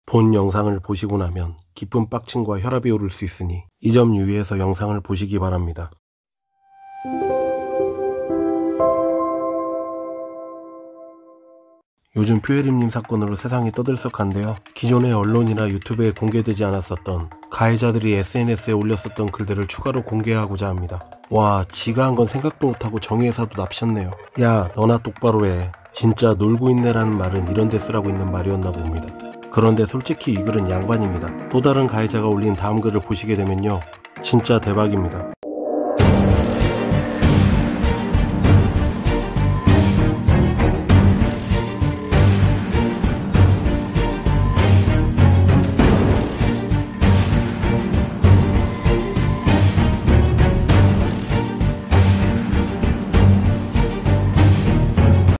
본 영상을 보시고 나면 깊은 빡침과 혈압이 오를 수 있으니 이 점 유의해서 영상을 보시기 바랍니다. 요즘 퓨에림님 사건으로 세상이 떠들썩한데요. 기존의 언론이나 유튜브에 공개되지 않았었던 가해자들이 SNS에 올렸었던 글들을 추가로 공개하고자 합니다. 와, 지가 한 건 생각도 못하고 정의회사도 납셨네요. 야, 너나 똑바로 해. 진짜 놀고 있네라는 말은 이런 데 쓰라고 있는 말이었나 봅니다. 그런데 솔직히 이 글은 양반입니다. 또 다른 가해자가 올린 다음 글을 보시게 되면요, 진짜 대박입니다.